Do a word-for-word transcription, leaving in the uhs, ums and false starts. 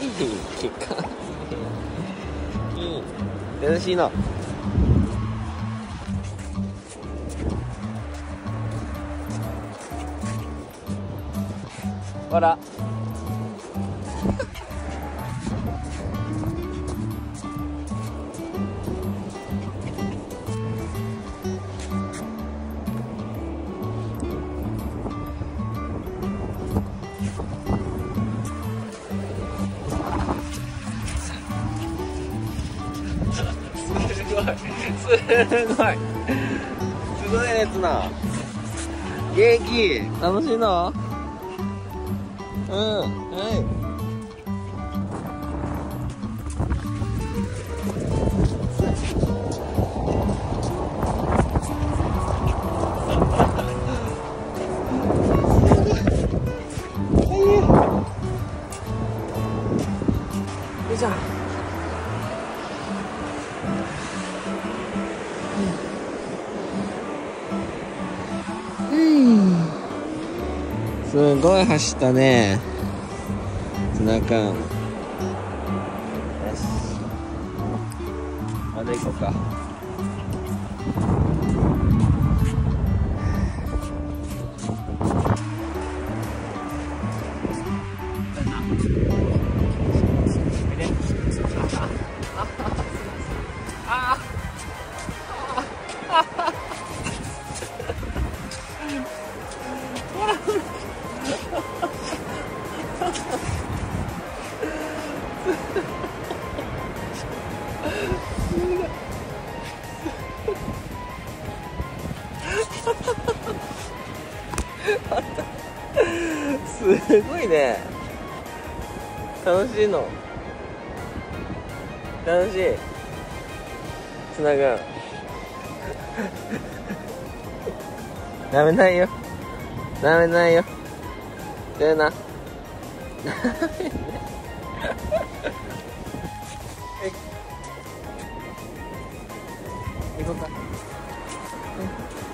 いかんいい楽しいの。ほらすごいすごいすごいやつな。元気楽しいの。うんはいよいしょ。すごい走ったね、ツナ缶。よし、まだ行こうか。すごいね。楽しいの。楽しい。つながん。ダメないよ。ダメないよ。だよな。行こうか。